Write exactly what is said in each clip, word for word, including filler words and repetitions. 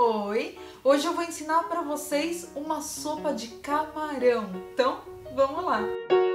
Oi! Hoje eu vou ensinar para vocês uma sopa de camarão. Então, vamos lá!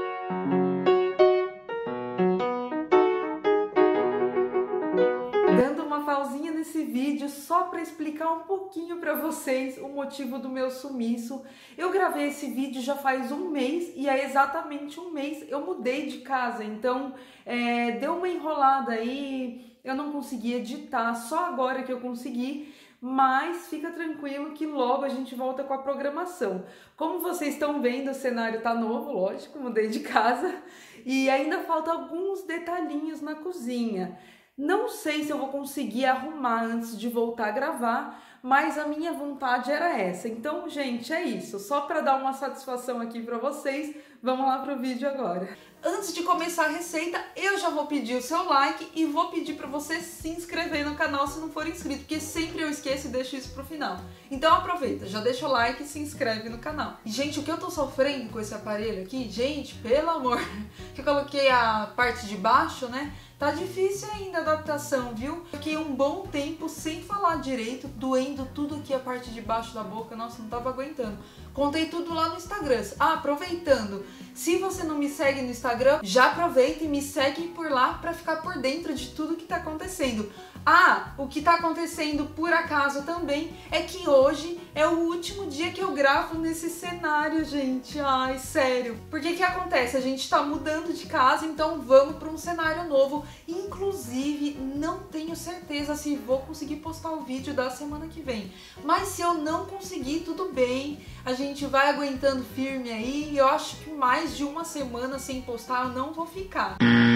Dando uma pausinha nesse vídeo só para explicar um pouquinho para vocês o motivo do meu sumiço. Eu gravei esse vídeo já faz um mês e há exatamente um mês eu mudei de casa, então é, deu uma enrolada aí, eu não consegui editar, só agora que eu consegui. Mas fica tranquilo que logo a gente volta com a programação. Como vocês estão vendo, o cenário tá novo, lógico, mudei de casa. E ainda faltam alguns detalhinhos na cozinha. Não sei se eu vou conseguir arrumar antes de voltar a gravar, mas a minha vontade era essa. Então, gente, é isso. Só para dar uma satisfação aqui para vocês, vamos lá pro vídeo agora. Antes de começar a receita, eu já vou pedir o seu like e vou pedir para você se inscrever no canal se não for inscrito, porque sempre eu esqueço e deixo isso pro final. Então aproveita, já deixa o like e se inscreve no canal. E, gente, o que eu tô sofrendo com esse aparelho aqui, gente, pelo amor, que eu coloquei a parte de baixo, né? Tá difícil ainda a adaptação, viu? Fiquei um bom tempo sem falar direito, doendo tudo aqui a parte de baixo da boca, nossa, não tava aguentando. Contei tudo lá no Instagram. Ah, aproveitando, se você não me segue no Instagram, já aproveita e me segue por lá pra ficar por dentro de tudo que tá acontecendo. Ah, o que tá acontecendo por acaso também é que hoje é o último dia que eu gravo nesse cenário, gente. Ai, sério. Porque que acontece? A gente tá mudando de casa, então vamos pra um cenário novo. Inclusive, não tenho certeza se vou conseguir postar o vídeo da semana que vem. Mas se eu não conseguir, tudo bem. A gente vai aguentando firme aí. Eu acho que mais de uma semana sem postar eu não vou ficar.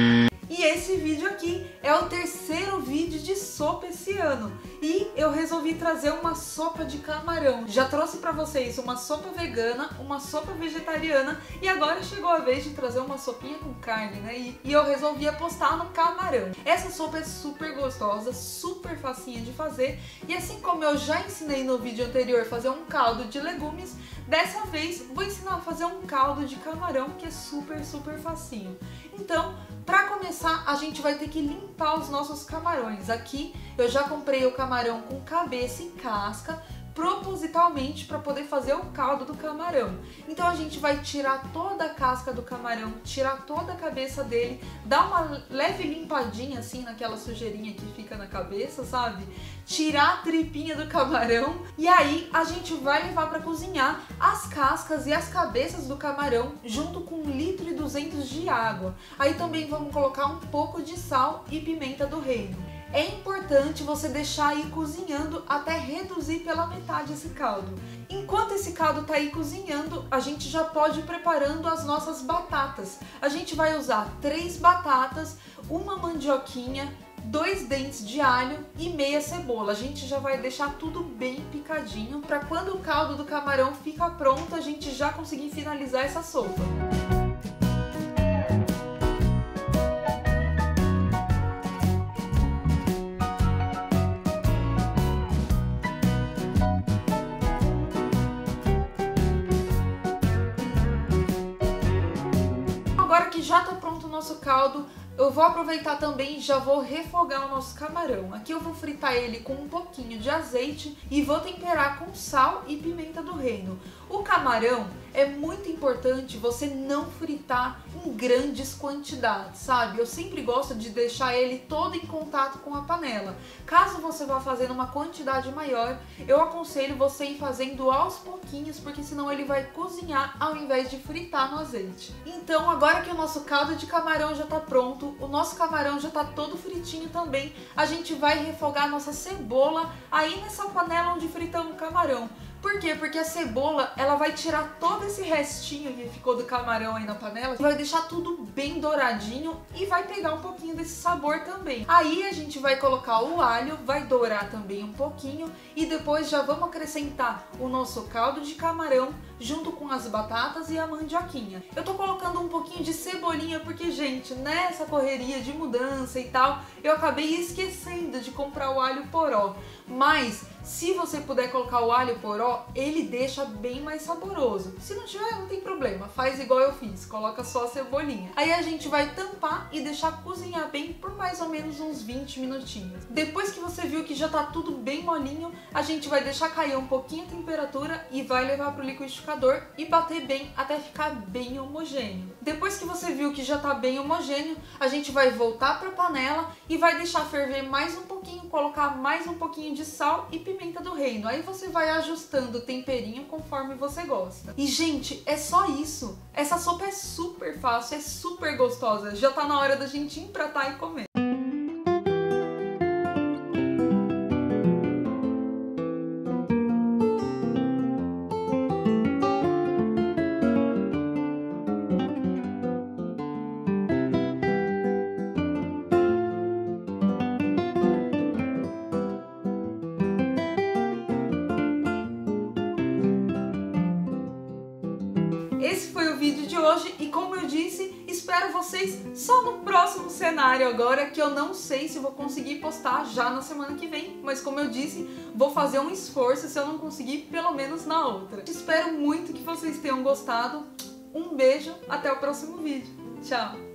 E esse vídeo aqui é o terceiro vídeo de sopa esse ano. E eu resolvi trazer uma sopa de camarão. Já trouxe pra vocês uma sopa vegana, uma sopa vegetariana e agora chegou a vez de trazer uma sopinha com carne, né? E, e eu resolvi apostar no camarão. Essa sopa é super gostosa, super facinha de fazer. E assim como eu já ensinei no vídeo anterior a fazer um caldo de legumes, dessa vez vou ensinar a fazer um caldo de camarão que é super, super facinho. Então, para começar, a gente vai ter que limpar os nossos camarões. Aqui eu já comprei o camarão com cabeça e casca, propositalmente para poder fazer o caldo do camarão. Então a gente vai tirar toda a casca do camarão, tirar toda a cabeça dele, dar uma leve limpadinha assim naquela sujeirinha que fica na cabeça, sabe? Tirar a tripinha do camarão e aí a gente vai levar para cozinhar as cascas e as cabeças do camarão junto com um litro e duzentos de água. Aí também vamos colocar um pouco de sal e pimenta do reino. É importante você deixar aí cozinhando até reduzir pela metade esse caldo. Enquanto esse caldo tá aí cozinhando, a gente já pode ir preparando as nossas batatas. A gente vai usar três batatas, uma mandioquinha, dois dentes de alho e meia cebola. A gente já vai deixar tudo bem picadinho para quando o caldo do camarão fica pronto, a gente já conseguir finalizar essa sopa. Agora que já tá pronto o nosso caldo, eu vou aproveitar também e já vou refogar o nosso camarão. Aqui eu vou fritar ele com um pouquinho de azeite e vou temperar com sal e pimenta do reino. O camarão é muito importante você não fritar em grandes quantidades, sabe? Eu sempre gosto de deixar ele todo em contato com a panela. Caso você vá fazendo uma quantidade maior, eu aconselho você ir fazendo aos pouquinhos, porque senão ele vai cozinhar ao invés de fritar no azeite. Então, agora que o nosso caldo de camarão já tá pronto, o nosso camarão já tá todo fritinho também, a gente vai refogar a nossa cebola aí nessa panela onde fritamos o camarão. Por quê? Porque a cebola, ela vai tirar todo esse restinho que ficou do camarão aí na panela, vai deixar tudo bem douradinho e vai pegar um pouquinho desse sabor também. Aí a gente vai colocar o alho, vai dourar também um pouquinho e depois já vamos acrescentar o nosso caldo de camarão junto com as batatas e a mandioquinha. Eu tô colocando um pouquinho de cebolinha porque, gente, nessa correria de mudança e tal, eu acabei esquecendo de comprar o alho poró. Mas Se você puder colocar o alho poró, ele deixa bem mais saboroso. Se não tiver, não tem problema, faz igual eu fiz, coloca só a cebolinha. Aí a gente vai tampar e deixar cozinhar bem por mais ou menos uns vinte minutinhos. Depois que você viu que já tá tudo bem molinho, a gente vai deixar cair um pouquinho a temperatura e vai levar pro liquidificador e bater bem até ficar bem homogêneo. Depois que você viu que já tá bem homogêneo, a gente vai voltar pra panela e vai deixar ferver mais um pouquinho, colocar mais um pouquinho de sal e pimenta do reino. Aí você vai ajustando o temperinho conforme você gosta. E gente, é só isso. Essa sopa é super fácil, é super gostosa. Já tá na hora da gente empratar e comer. Esse foi o vídeo de hoje e, como eu disse, espero vocês só no próximo cenário agora, que eu não sei se vou conseguir postar já na semana que vem, mas como eu disse, vou fazer um esforço, se eu não conseguir, pelo menos na outra. Espero muito que vocês tenham gostado. Um beijo, até o próximo vídeo. Tchau!